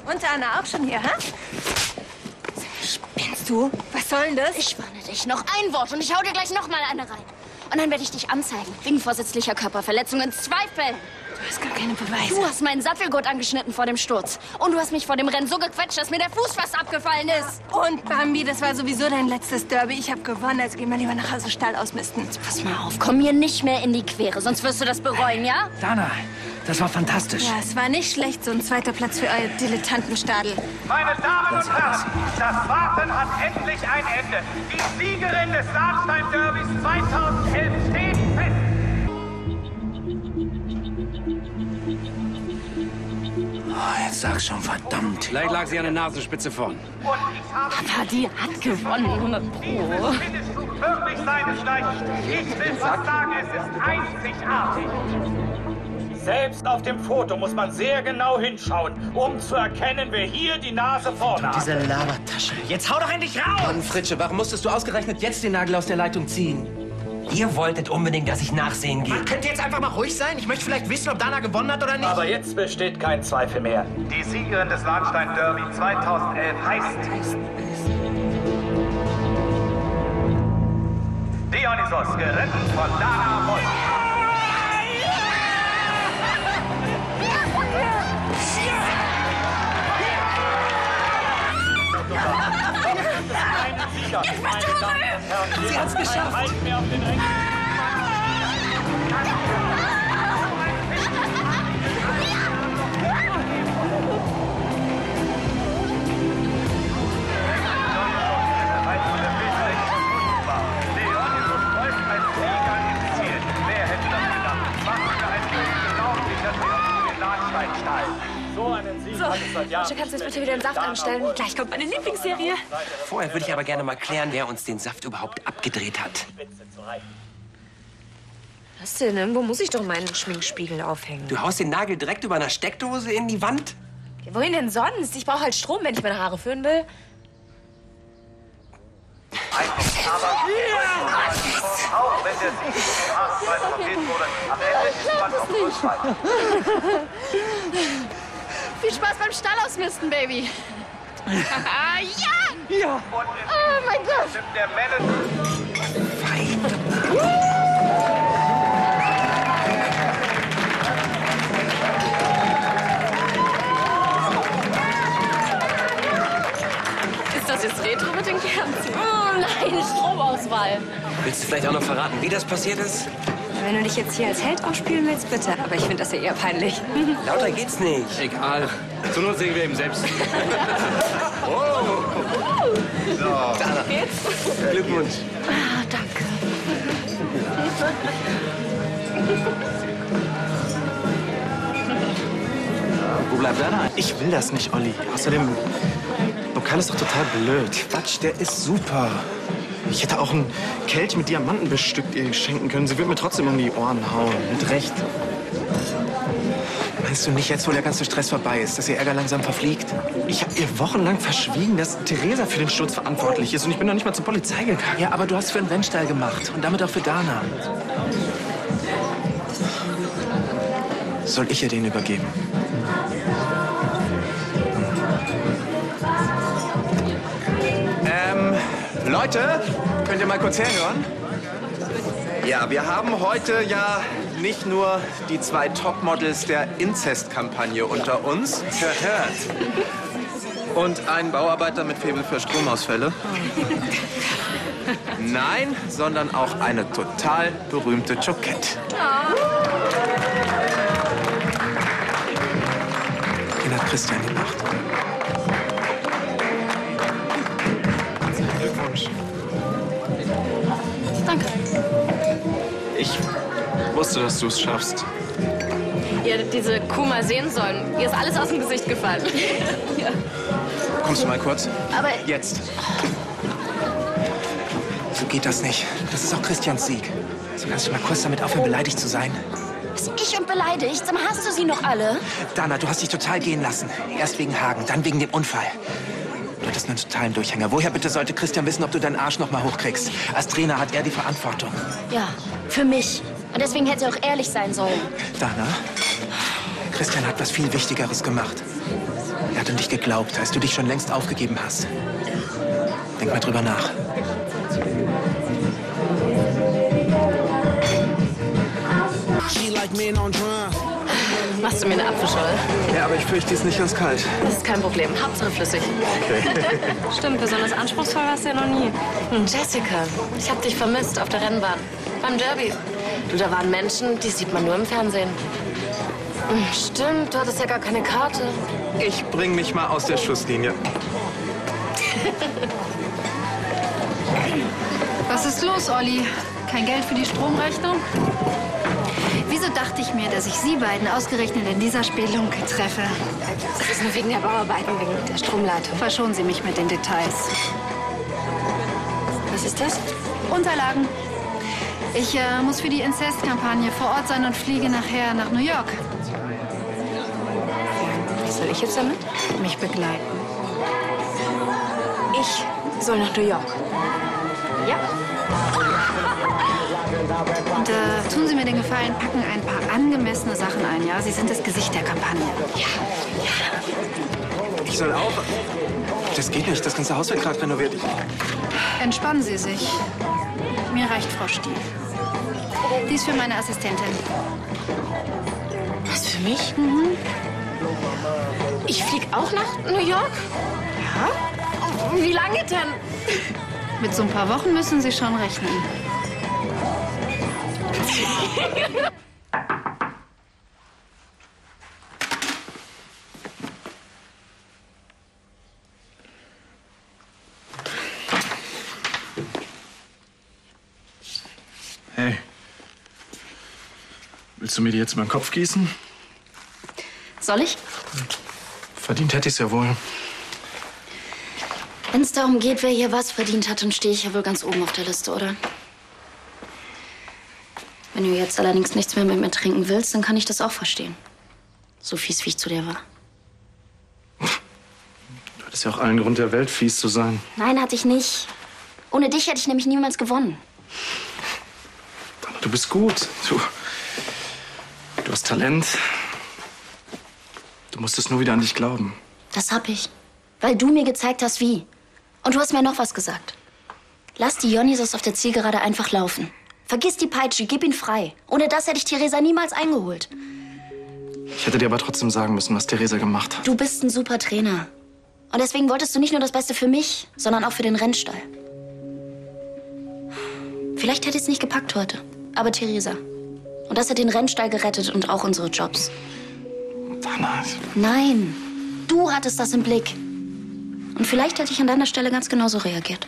Und Anna auch schon hier, hä? Spinnst du? Was soll denn das? Ich warne dich. Noch ein Wort und ich hau dir gleich noch mal eine rein. Und dann werde ich dich anzeigen. Wegen vorsätzlicher Körperverletzung in 2 Fällen. Du hast gar keine Beweise. Du hast meinen Sattelgurt angeschnitten vor dem Sturz. Und du hast mich vor dem Rennen so gequetscht, dass mir der Fuß fast abgefallen ist. Und Bambi, das war sowieso dein letztes Derby. Ich habe gewonnen, also geh mal lieber nach Hause Stall ausmisten. Pass mal auf, komm mir nicht mehr in die Quere, sonst wirst du das bereuen, ja? Dana, das war fantastisch. Ja, es war nicht schlecht, so ein 2. Platz für euer Dilettantenstadel. Meine Damen und Herren, das Warten hat endlich ein Ende. Die Siegerin des Lahnstein-Derbys 2011 steht fest. Oh, jetzt sag schon, verdammt. Vielleicht lag sie an der Nasenspitze vorn. Und ich habe Aber die hat gewonnen, 100 Pro. dieses Finish wirklich seinesgleichen. Ich will fast sagen, es ist einzigartig. Selbst auf dem Foto muss man sehr genau hinschauen, um zu erkennen, wer hier die Nase vorne hat. Diese Labertasche. Jetzt hau doch endlich raus! Mann, Fritsche, warum musstest du ausgerechnet jetzt den Nagel aus der Leitung ziehen? Ihr wolltet unbedingt, dass ich nachsehen gehe. Man könnte jetzt einfach mal ruhig sein. Ich möchte vielleicht wissen, ob Dana gewonnen hat oder nicht. Aber jetzt besteht kein Zweifel mehr. Die Siegerin des Lahnstein-Derby 2011 heißt Dionysos, geritten von Dana Wolf. Jetzt bist du berühmt! Sie hat's geschafft! Halt mir auf den Ring. So einen Sieg hat es seit Jahren. Kannst du jetzt bitte wieder den Saft anstellen? Gleich kommt meine Lieblingsserie. Vorher würde ich aber gerne mal klären, wer uns den Saft überhaupt abgedreht hat. Was denn? Irgendwo muss ich doch meinen Schminkspiegel aufhängen. Du haust den Nagel direkt über einer Steckdose in die Wand? Ja, wohin denn sonst? Ich brauche halt Strom, wenn ich meine Haare föhnen will. Auch wenn der Sieg vom Haarstreif verfehlt wurde, am Ende ist man auf Rückfall. Viel Spaß beim Stall ausmisten, Baby. Ja! Ja! Und Oh mein Gott! im der Manager. Ist das jetzt Retro mit den Kerzen? Oh nein, Stromauswahl. Willst du vielleicht auch noch verraten, wie das passiert ist? Wenn du dich jetzt hier als Held aufspielen willst, bitte. Aber ich finde das ja eher peinlich. Lauter geht's nicht. Egal. Zur Not singen wir eben selbst. Jetzt? Glückwunsch. Ah, danke. Wo bleibt Dana? Ich will das nicht, Olli. Außerdem, Lokal ist doch total blöd. Quatsch, der ist super. Ich hätte auch einen Kelch mit Diamanten bestückt ihr schenken können. Sie wird mir trotzdem um die Ohren hauen. Mit Recht. Meinst du nicht, jetzt wo der ganze Stress vorbei ist, dass ihr Ärger langsam verfliegt? Ich habe ihr wochenlang verschwiegen, dass Theresa für den Sturz verantwortlich ist. Und ich bin noch nicht mal zur Polizei gegangen. Ja, aber du hast für den Rennstall gemacht. Und damit auch für Dana. Soll ich ihr den übergeben? Leute, könnt ihr mal kurz herhören? Ja, wir haben heute ja nicht nur die 2 Topmodels der Inzest-Kampagne unter uns gehört. Und einen Bauarbeiter mit Faible für Stromausfälle. Nein, sondern auch eine total berühmte Choquette. Den hat Christian gemacht. Glückwunsch. Danke. Ich wusste, dass du es schaffst. Ihr hättet diese Kuh mal sehen sollen. Ihr ist alles aus dem Gesicht gefallen. Ja. Kommst du mal kurz? Aber Jetzt. So geht das nicht. Das ist auch Christians Sieg. So kannst du mal kurz damit aufhören, beleidigt zu sein. ist ich und beleidigt? Sag mal, hast du sie noch alle? Dana, du hast dich total gehen lassen. Erst wegen Hagen, dann wegen dem Unfall. Du hattest einen totalen Durchhänger. Woher bitte sollte Christian wissen, ob du deinen Arsch noch mal hochkriegst? Als Trainer hat er die Verantwortung. Ja, für mich. Und deswegen hätte er auch ehrlich sein sollen. Dana, Christian hat was viel Wichtigeres gemacht. Er hat an dich geglaubt, als du dich schon längst aufgegeben hast. Denk mal drüber nach. Machst du mir eine Apfelschorle? Ja, aber ich fürchte, die ist nicht ganz kalt. Das ist kein Problem. Hauptsache flüssig. Okay. Stimmt, besonders anspruchsvoll warst du ja noch nie. Jessica, ich hab dich vermisst auf der Rennbahn. Beim Derby. Du, da waren Menschen, die sieht man nur im Fernsehen. Stimmt, du hattest ja gar keine Karte. Ich bring mich mal aus der Schusslinie. Was ist los, Olli? Kein Geld für die Stromrechnung? Wieso dachte ich mir, dass ich Sie beiden ausgerechnet in dieser Spelunke treffe? Das ist nur wegen der Bauarbeiten, wegen der Stromleitung. Verschonen Sie mich mit den Details. Was ist das? Unterlagen. Ich muss für die Incest-Kampagne vor Ort sein und fliege nachher nach New York. Was soll ich jetzt damit? Mich begleiten. Ich soll nach New York. Ja? Und tun Sie mir den Gefallen, packen ein paar angemessene Sachen ein, ja? Sie sind das Gesicht der Kampagne. Ich soll auch... Das geht nicht, das ganze Haus wird gerade renoviert. Entspannen Sie sich. Mir reicht Frau Stiel. Die ist für meine Assistentin. Was, für mich? Mhm. Ich flieg auch nach New York? Ja? Wie lange denn? Mit so ein paar Wochen müssen Sie schon rechnen. Hey. Willst du mir die jetzt über den Kopf gießen? Soll ich? Verdient hätte ich's ja wohl. Wenn es darum geht, wer hier was verdient hat, dann stehe ich ja wohl ganz oben auf der Liste, oder? Wenn du jetzt allerdings nichts mehr mit mir trinken willst, dann kann ich das auch verstehen. So fies, wie ich zu dir war. Du hattest ja auch allen Grund der Welt, fies zu sein. Nein, hatte ich nicht. Ohne dich hätte ich nämlich niemals gewonnen. Du bist gut. Du hast Talent. Du musstest nur wieder an dich glauben. Das hab ich. Weil du mir gezeigt hast, wie. Und du hast mir noch was gesagt. Lass die Dionysos auf der Zielgerade einfach laufen. Vergiss die Peitsche, gib ihn frei. Ohne das hätte ich Theresa niemals eingeholt. Ich hätte dir aber trotzdem sagen müssen, was Theresa gemacht hat. Du bist ein super Trainer. Und deswegen wolltest du nicht nur das Beste für mich, sondern auch für den Rennstall. Vielleicht hätte ich es nicht gepackt heute. Aber Theresa. Und das hat den Rennstall gerettet und auch unsere Jobs. Dana. Nein, du hattest das im Blick. Und vielleicht hätte ich an deiner Stelle ganz genauso reagiert.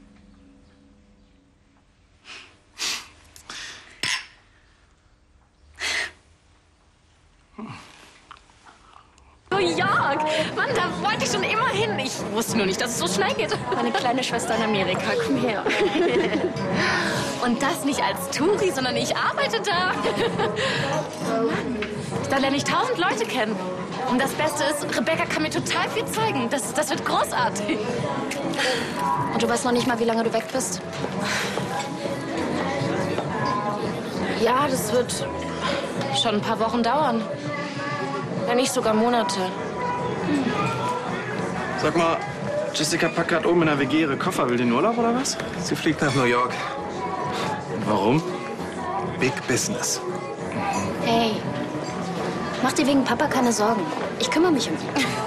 New York! Mann, da wollte ich schon immer hin. Ich wusste nur nicht, dass es so schnell geht. Meine kleine Schwester in Amerika, komm her. Und das nicht als Touri, sondern ich arbeite da. Mann, da lerne ich 1000 Leute kennen. Und das Beste ist, Rebecca kann mir total viel zeigen. Das wird großartig. Und du weißt noch nicht mal, wie lange du weg bist? Ja, das wird schon ein paar Wochen dauern. Wenn nicht sogar Monate. Sag mal, Jessica packt gerade oben in der WG ihre Koffer. Will die in Urlaub oder was? Sie fliegt nach New York. Und warum? Big Business. Hey, mach dir wegen Papa keine Sorgen. Ich kümmere mich um ihn.